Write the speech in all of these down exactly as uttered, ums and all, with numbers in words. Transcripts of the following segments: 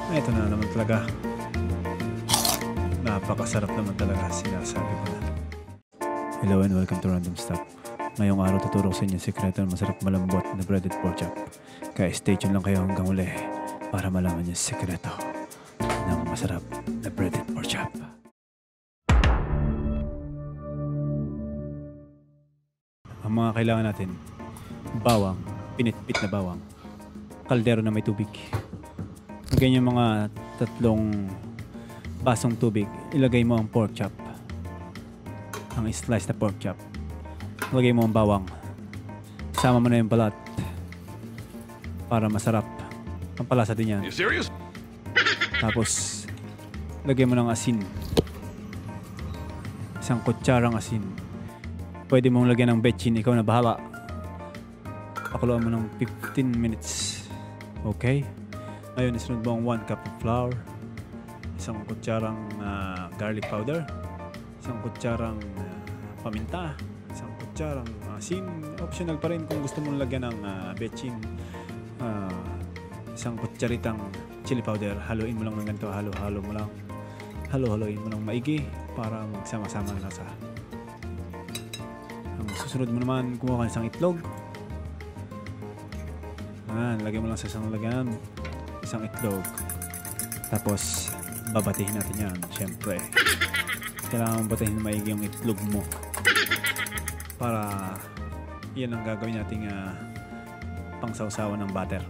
Ito na naman talaga. Napakasarap naman talaga, sinasabi ko na. Hello and welcome to Random Stop. Ngayong araw tuturo ko sa inyo yung sekreto ng masarap malambot na breaded pork chop. Kaya stay tuned lang kayo hanggang uli para malaman yung sekreto ng masarap na breaded pork chop. Ang mga kailangan natin: bawang, pinitpit na bawang, kaldero na may tubig. Lagyan yung mga tatlong basong tubig. Ilagay mo ang pork chop, ang slice na pork chop. Lagay mo ang bawang. Sama mo na yung balat para masarap. Pampalasa din yan. You serious? Tapos lagay mo ng asin. Isang kutsarang asin. Pwede mong lagyan ng betchin, ikaw na bahala. Pakuluan mo ng fifteen minutes. Okay? Ngayon, isunod mo ang one cup of flour, isang kutsarang uh, garlic powder, isang kutsarang uh, paminta, isang kutsarang asin. Optional pa rin kung gusto mong lagyan ng uh, betchin. Uh, isang kutsaritang chili powder. Haluin mo lang ng ganito. Halo-halo mo lang. Halo-haloin mo lang maigi para magsama-sama ang lasa. Ang susunod mo naman, kumuha ka ng isang itlog. Ayan, lagay mo lang sa isang lagyan. Isang itlog. Tapos babatihin natin yan. Siyempre kailangan batahin na maigi yung itlog mo para yan ang gagawin nating uh, pangsawsawan ng butter.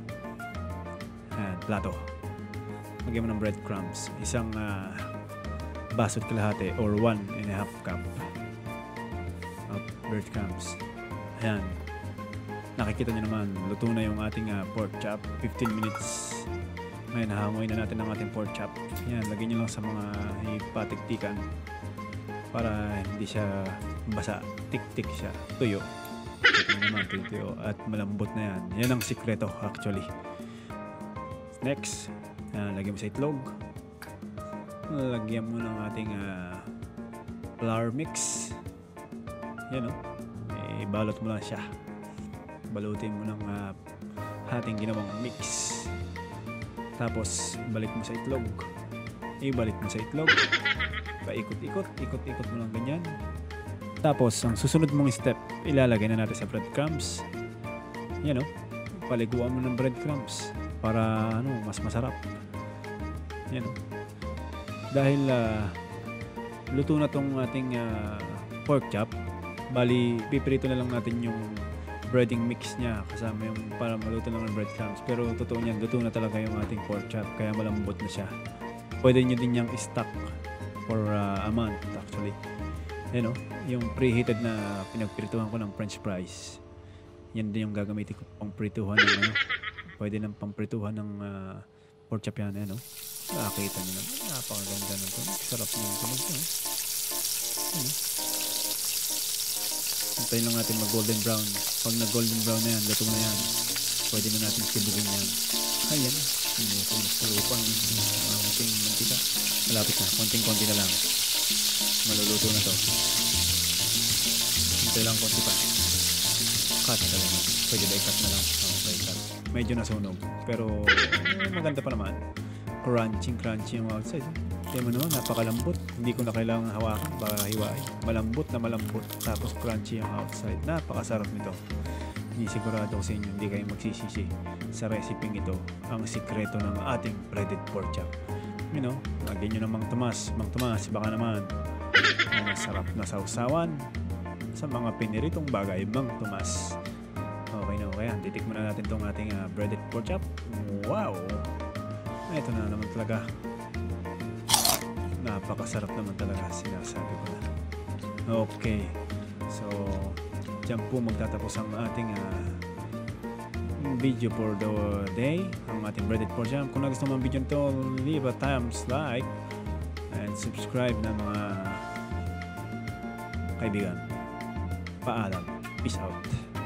Ayan, plato. Lagyan mo ng breadcrumbs. Isang uh, baso't kalahati or one and a half cup of breadcrumbs. Ayan. Nakikita nyo naman, luto na yung ating uh, pork chop. fifteen minutes. Ngayon, hahanguin na natin ang ating pork chop. Yan, lagyan nyo lang sa mga ipatiktikan para hindi siya basa. Tik-tik siya. Tuyo. Ito naman, tuyo. At malambot na yan. Yan ang sikreto actually. Next, yan, lagyan mo sa itlog. Lagyan mo ng ating uh, flour mix. Yan o. Oh. Ibalot mo lang siya. Balutin mo ng uh, ating ginawang mix. Tapos balik mo sa itlog. Ibalik mo sa itlog. Paikot-ikot, ikot-ikot mo lang ganyan. Tapos ang susunod mong step, ilalagay na natin sa breadcrumbs. Yan o, paliguan mo ng breadcrumbs para ano, mas masarap. Yan o. Dahil uh, luto na tong ating uh, pork chop, bali pipirito na lang natin yung breading mix niya kasama yung para maluto lang ng breadcrumbs. Pero totoo niyan, luto na talaga yung ating pork chop kaya malambot na siya. Pwede nyo din niyang i-stock for uh, a month actually. Yan o, yung preheated na pinagprituhan ko ng french fries. Yan din yung gagamitin ko pang prituhan ng ano. Pwede ng pamprituhan ng uh, pork chop yan. Yan o, nakakita nyo naman. Napakaganda ng ito. Sarap ng tunog nyo. Yan o. Hintayin lang natin mag golden brown. Pag nag golden brown na yan, luto na yan. Pwede na natin sibugin yan. Ayan. Sinupang ang ating mantika. Malapit na. Konting-konti na lang. Maluluto na to. Hintay lang konti pa. Cut ka lang. Pwede ba i-cut na lang? Okay, cut. Medyo nasunog. Pero eh, maganda pa naman. Crunching-crunchy yung outside. Kaya mo naman, napakalambot. Hindi ko na kailangan hawakan para hiwain. Malambot na malambot. Tapos crunchy yung outside. Napakasarap nito. Sinisigurado ko sa inyo, hindi kayo magsisisi sa recipe ito. Ang sikreto ng ating breaded pork chop. You know, lagyan nyo ng Mang Tomas. Mang Tomas, baka naman ang sarap na sausawan sa mga piniritong bagay. Mang Tomas. Okay na, okay. Titikman na natin itong ating uh, breaded pork chop. Wow! Ito na naman talaga. Napakasarap naman talaga, sinasabi ko na. Okay. So, dyan po magtatapos ang ating uh, video for the day. Ang ating breaded pork chop. Kung nagustuhan mo ang video nito, leave a thumbs like and subscribe na mga kaibigan. Paalam. Peace out.